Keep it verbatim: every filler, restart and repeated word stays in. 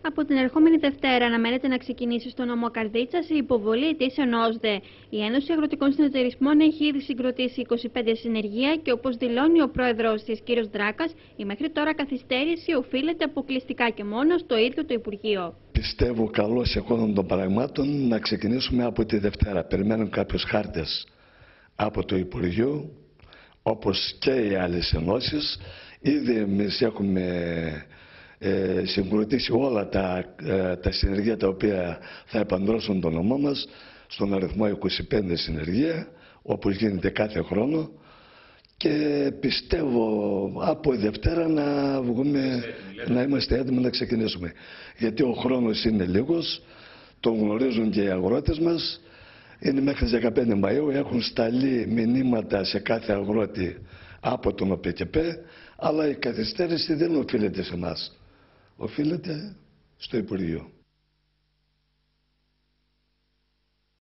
Από την ερχόμενη Δευτέρα αναμένεται να ξεκινήσει στο νομό Καρδίτσας η υποβολή αιτήσεων ΟΣΔΕ. Η Ένωση Αγροτικών Συνεταιρισμών έχει ήδη συγκροτήσει είκοσι πέντε συνεργεία και, όπως δηλώνει ο πρόεδρος της, κ. Δράκας, η μέχρι τώρα καθυστέρηση οφείλεται αποκλειστικά και μόνο στο ίδιο το Υπουργείο. Πιστεύω καλώς εικόνα των πραγμάτων να ξεκινήσουμε από τη Δευτέρα. Περιμένουν κάποιους χάρτες από το Υπουργείο, όπως και οι άλλες ενώσεις. Ήδη εμείς έχουμε ε, συγκροτήσει όλα τα, ε, τα συνεργεία τα οποία θα επαντρώσουν τον νομό μας στον αριθμό είκοσι πέντε συνεργεία, όπως γίνεται κάθε χρόνο, και πιστεύω από Δευτέρα να, βγούμε, να είμαστε έτοιμοι να ξεκινήσουμε. Γιατί ο χρόνος είναι λίγος, τον γνωρίζουν και οι αγρότες μας. Είναι μέχρι τις δεκαπέντε Μαΐου, έχουν σταλεί μηνύματα σε κάθε αγρότη από τον ΟΠΕΚΕΠΕ, αλλά η καθυστέρηση δεν οφείλεται σε εμάς, οφείλεται στο Υπουργείο.